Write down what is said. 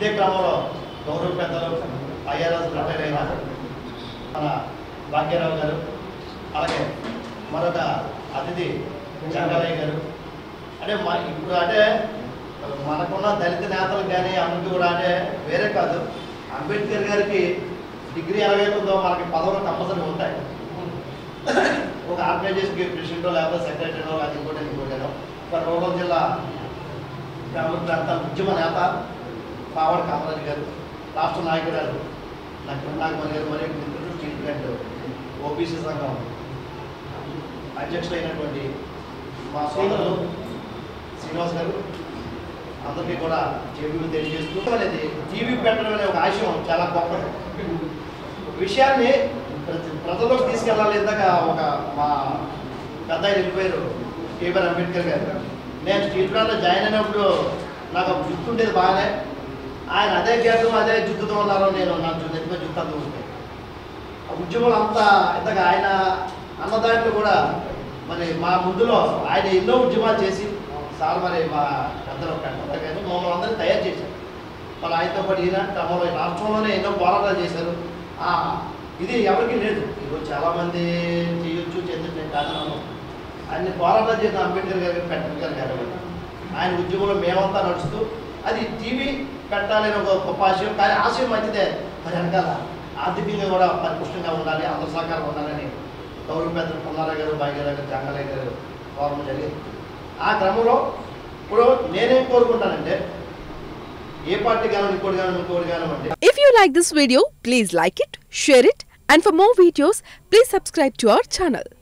ఇదే క్రమంలో గౌరవ పెద్దలు ఐఆర్ఎస్ రిటైర్ అయిన మన భాగ్యరావు గారు, అలాగే మరొక అతిథి జంగాలయ్య గారు, అంటే ఇప్పుడు అంటే మనకున్న దళిత నేతలకు కానీ అందరికీ కూడా అంటే వేరే కాదు, అంబేద్కర్ గారికి డిగ్రీ ఎలాగైతుందో మనకి పదవులు కంపల్సరీ ఉంటాయి. ఒక ఆర్గనైజేషన్కి ప్రెసిడెంటో లేకపోతే సెక్రటరీనో అది ఇంకోటేనో ఒక రూరల్ జిల్లా గ్రామీణ ప్రాంతాల ఉద్యమ నేత పావడ కామరాజు గారు, రాష్ట్ర నాయకురాలు నాగమణి గారు, మరియు మిత్రుడు స్టీల్ ప్లాంట్ ఓబీసీ సంఘం అధ్యక్షుడైనటువంటి మా సోదరులు శ్రీనివాస్ గారు, అందరికీ కూడా జేబీలు తెలియజేస్తూ అనేది టీవీ పెట్టడం అనే ఒక ఆశయం చాలా గొప్పది. విషయాన్ని ప్రజల్లోకి తీసుకెళ్ళాలి. ఇందాక ఒక మా పెద్ద ఆయన వెళ్ళిపోయారు కేబీఆర్ అంబేద్కర్ గారు. నేను స్టీల్ ప్లాంట్లో జాయిన్ అయినప్పుడు నాకు జుట్టు ఉండేది బాగానే, ఆయన అదే గేటు అదే జుట్టుతో ఉన్నారో నేను నా నెత్తిపై జుట్టు అంతా ఉంటాయి. ఆ ఉద్యమం అంతా ఇంతగా ఆయన అన్నదాంట్లో కూడా మరి మా ముందులో ఆయన ఎన్నో ఉద్యమాలు చేసి సార్ మరి మా పెద్దలు కానీ మమ్మల్ని అందరినీ తయారు చేశారు. మరి ఆయనతో పాటు ఈయన క్రమంలో రాష్ట్రంలోనే ఎన్నో పోరాటాలు చేశారు. ఇది ఎవరికి లేదు. ఈరోజు చాలామంది చేయొచ్చు చేసి కాదన్నాను. ఆయన్ని పోరాటాలు చేసిన అంబేద్కర్ గారు పెట్టగలిగారు. ఆయన ఉద్యమంలో మేమంతా నడుస్తూ అది టీవీ పెట్టాలని ఒక గొప్ప ఆశయం. కానీ ఆశయం మంచిదే, మరి వెనకాల ఆర్థికంగా కూడా పరిపుష్టంగా ఉండాలి, అందరూ సహకారం ఉండాలని గౌరవ పెద్దలు పుల్లారావు గారు, భాగ్యరావు గారు, జంగాలయ్య గారు కోరడం జరిగింది. ఆ క్రమంలో ఇప్పుడు నేనేం కోరుకుంటానంటే ఏ పార్టీ కానీ ఇంకోటి కానీ అంటే If you like this video, please like it, share it, and for more videos, please subscribe to our channel.